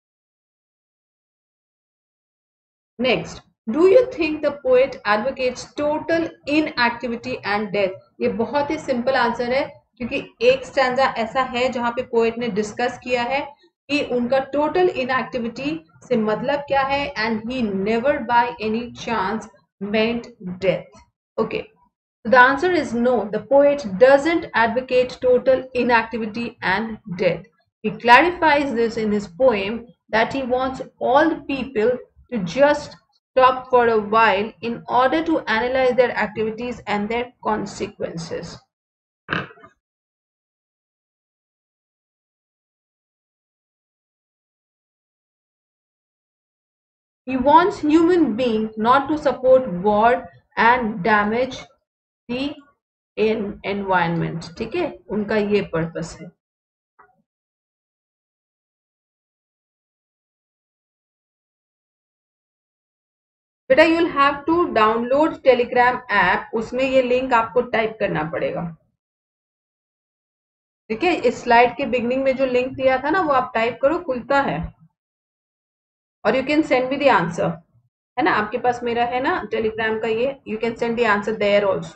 Next, do you think the poet advocates total inactivity and death? ये बहुत ही सिंपल आंसर है क्योंकि एक स्टैंजा ऐसा है जहां पे पोएट ने डिस्कस किया है कि उनका टोटल इनएक्टिविटी से मतलब क्या है, and he never by any chance meant death. Okay, so the answer is no. The poet doesn't advocate total inactivity and death. He clarifies this in his poem that he wants all the people to just stop for a while in order to analyze their activities and their consequences. He wants human beings not to support war and damage the environment. ठीक है, उनका ये purpose है. बेटा you will have to download Telegram app, उसमें ये link आपको type करना पड़ेगा. ठीक है, इस स्लाइड के बिगनिंग में जो लिंक दिया था ना वो आप टाइप करो, खुलता है. और you can send me the answer, है ना, आपके पास मेरा है ना टेलीग्राम का ये, you can send the answer there also.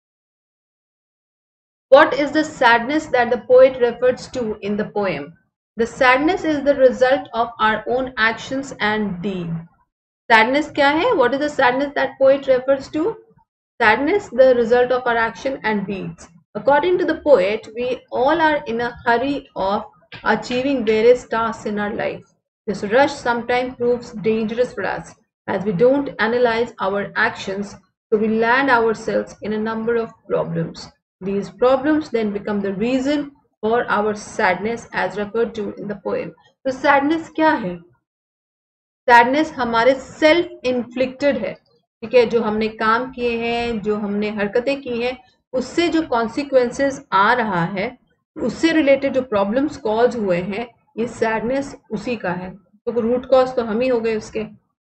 What is the sadness that the poet refers to in the poem? The sadness is the result of our own actions and deeds. Sadness क्या है? What is the sadness that poet refers to? Sadness, the result of our action and deeds. According to the poet, we all are in a hurry of achieving various tasks in our life. This rush sometimes proves dangerous for us as we don't analyze our actions, so we land ourselves in a number of problems. These problems then become the reason for our sadness as referred to in the poem. तो sadness क्या है? Sadness हमारे self inflicted है, ठीक है, जो हमने काम किए हैं, जो हमने हरकतें की हैं, उससे जो कॉन्सिक्वेंसेस आ रहा है, उससे रिलेटेड जो प्रॉब्लम्स कॉज हुए हैं, ये सैडनेस उसी का है। तो रूट कॉज तो हम ही हो गए उसके।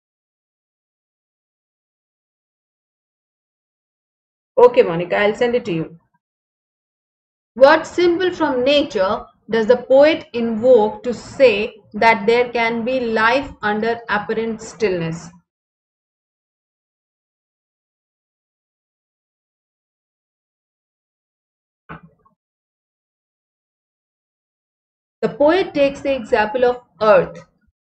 Okay Monika, I will send it to you. What symbol from nature does the poet invoke to say that there can be life under apparent stillness? The poet takes the example of earth.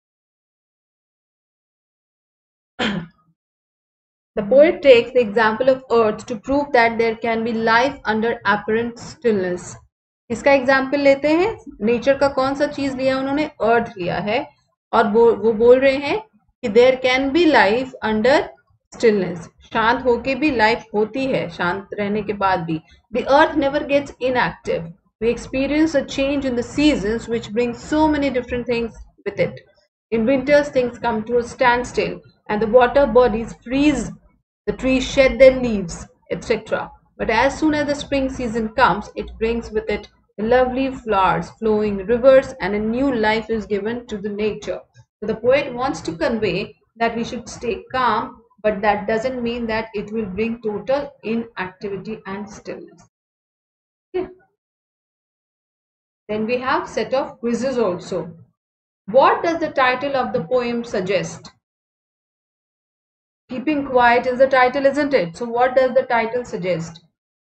The poet takes the example of earth to prove that there can be life under apparent stillness. इसका example लेते हैं, nature का कौन सा चीज लिया उन्होंने? अर्थ लिया है, और वो वो बोल रहे हैं कि there can be life under stillness, शांत होके भी लाइफ होती है, शांत रहने के बाद भी। The earth never gets inactive, we experience a change in the seasons which brings so many different things with it. In winters, things come to a standstill and the water bodies freeze, the trees shed their leaves, et cetera. But as soon as the spring season comes, it brings with it lovely flowers, flowing rivers, and a new life is given to the nature. So the poet wants to convey that we should stay calm, but that doesn't mean that it will bring total inactivity and stillness. Okay. Then we have set of quizzes also. What does the title of the poem suggest? Keeping quiet is the title, isn't it? So what does the title suggest?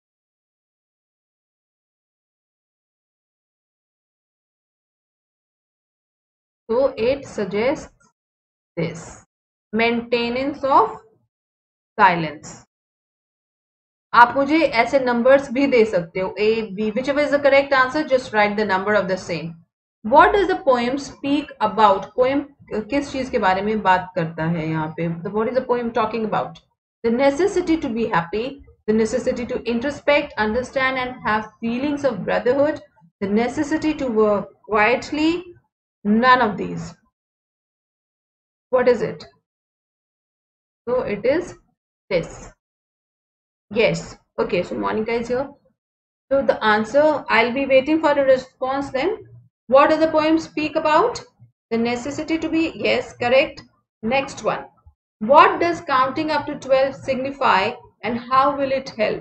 So it suggests this: maintenance of silence. आप मुझे ऐसे numbers भी दे सकते हो, A, B, whichever is the correct answer, just write the number of the same. What does the poem speak about? Poem किस चीज के बारे में बात करता है यहाँ पे? What is the poem talking about? The necessity to be happy, the necessity to introspect, understand and have feelings of brotherhood, the necessity to work quietly, none of these. What is it? So it is this. Yes. Okay, so Monica is here. So the answer, I'll be waiting for a response then. What does the poem speak about? The necessity to be, yes, correct. Next one. What does counting up to twelve signify and how will it help?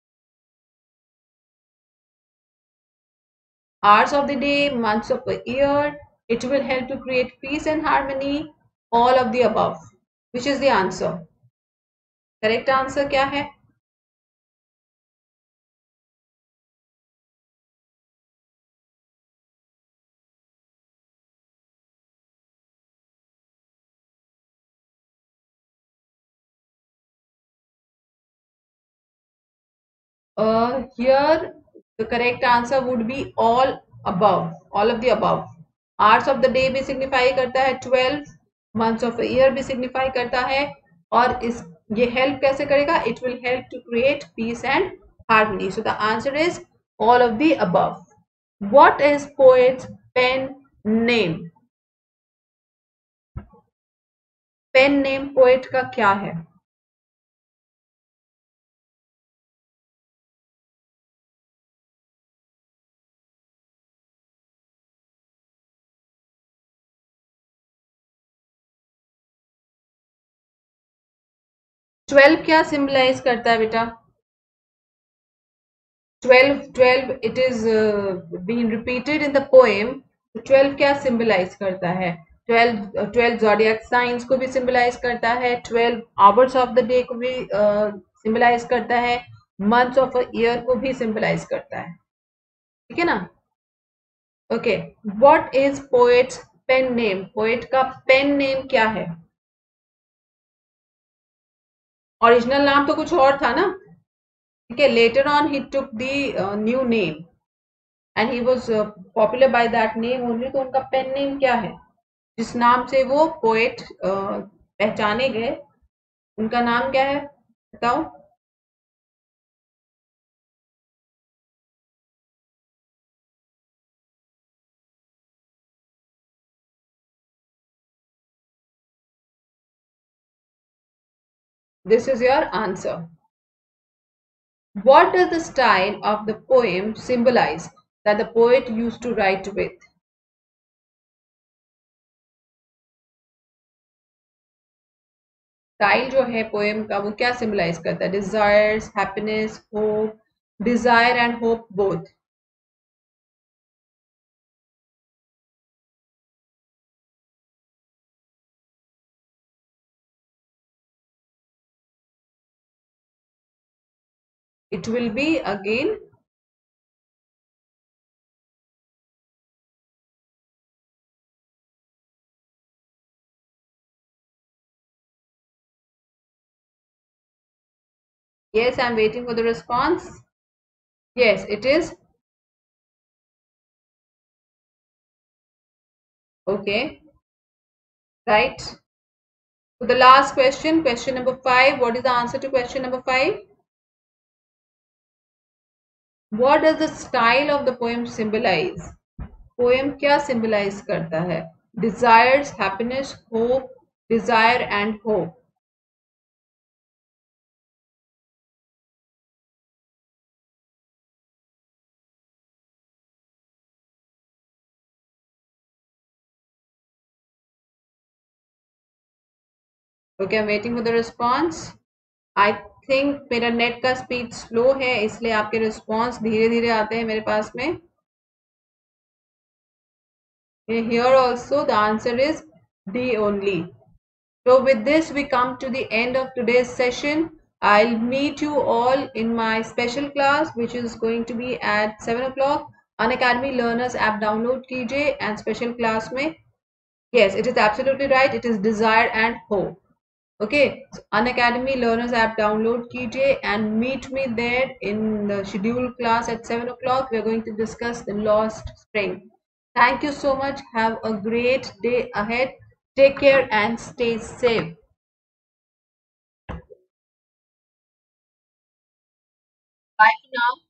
Hours of the day, months of the year. It will help to create peace and harmony. All of the above. Which is the answer? Correct answer क्या है? Uh, here the correct answer would be all above, all of the above. Hours of the day भी signify करता है twelve, months of a year भी signify करता है, और इस ये help कैसे करेगा? It will help to create peace and harmony. So the answer is all of the above. What is poet's pen name? Pen name poet का क्या है? ट्वेल्व क्या सिंबलाइज करता है बेटा? Twelve twelve it is been repeated in the poem. Twelve क्या symbolise करता है? ट्वेल्व ट्वेल्व ज़ोडिएक साइंस को भी सिंबलाइज करता है, twelve hours of the day को भी सिंबलाइज uh, करता है, मंथ्स ऑफ अ ईयर को भी सिंबलाइज करता है. ठीक है ना? Okay, what is poet's pen name? Poet का पेन नेम क्या है? ओरिजिनल नाम तो कुछ और था ना? ठीक है, later on he took the new name and he was popular by that name only. तो उनका पेन नेम क्या है जिस नाम से वो पोएट पहचाने गए? उनका नाम क्या है, बताओ। This is your answer. What does the style of the poem symbolize that the poet used to write with? Style जो है पोएम का वो क्या सिंबलाइज करता है? Desires, happiness, hope, desire and hope both. It will be again. Yes, I'm waiting for the response. Yes, it is. Okay, right. So the last question, question number five. What is the answer to question number five? What does the style of the poem symbolize? Poem क्या symbolise करता है? Desires, happiness, hope, desire and hope. Okay, I am waiting for the response. I think मेरा net का speed slow है, इसलिए आपके response धीरे धीरे आते हैं मेरे पास में। Here also the answer is D only. So with this we come to the end of today's session. I'll meet you all in my special class which is going to be at seven o'clock. Unacademy Learners app download कीजिए and special class में, yes, it is absolutely right, it is desire and hope. Okay, so Unacademy Learners app download कीजिए and meet me there in the scheduled class at seven o'clock. We are going to discuss the lost spring. Thank you so much. Have a great day ahead. Take care and stay safe. Bye for now.